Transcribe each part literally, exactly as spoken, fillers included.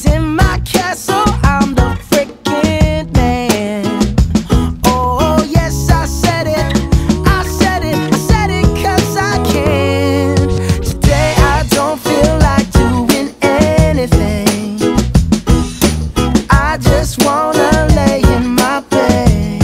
She's in my castle, I'm the freaking man. Oh yes, I said it, I said it, I said it 'cause I can. Today I don't feel like doing anything. I just wanna lay in my bed.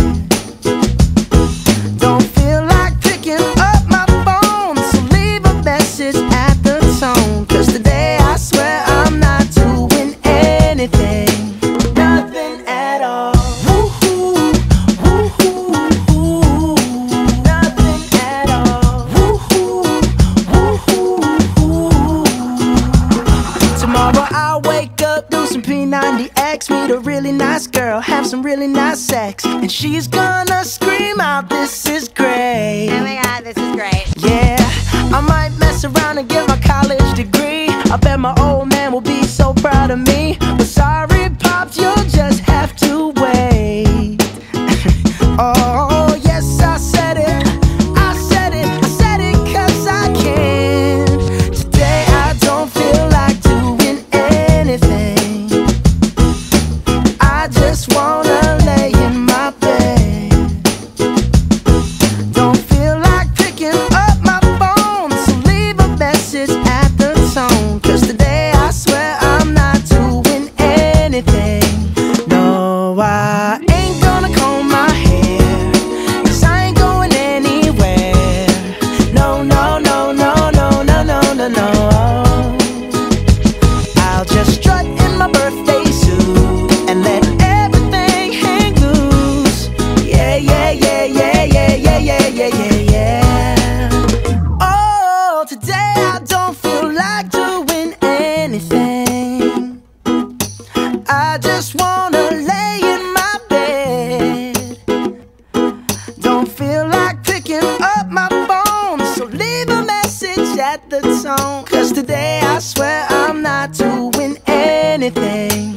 Don't feel like picking up my phone, so leave a message at the tone. 'Cause today I swear I'm not doing anything. Nothing at all. Woo-hoo, woo-hoo, woo. Nothing at all. Woo-hoo, woo-hoo, woo. Tomorrow I'll wake up, do some P ninety X, meet a really nice girl, have some really nice sex, and she's gonna scream out, "This is great." Oh my god, this is great. Yeah, I might mess around and get my college degree. I bet my old man will be so proud of me. But sorry, Pops, you'll just have to wait. Oh, yes, I said it, I said it, I said it 'cause I can. Today I don't feel like doing anything. I just wanna lay in my bed. Don't feel like picking up my phone, so leave a message at the tone. 'Cause today I swear I'm not doing anything. No, I ain't gonna comb my hair, 'cause I ain't going anywhere. No, no, no, no, no, no, no, no, no. I'll just strut in my birthday suit and let everything hang loose. Yeah, yeah, yeah, yeah, yeah, yeah, yeah, yeah, yeah, yeah. Oh, today I don't feel like doing anything. I just wanna lay in my bed. Don't feel like picking up my phone, so leave a message at the tone. 'Cause today I swear I'm not doing anything.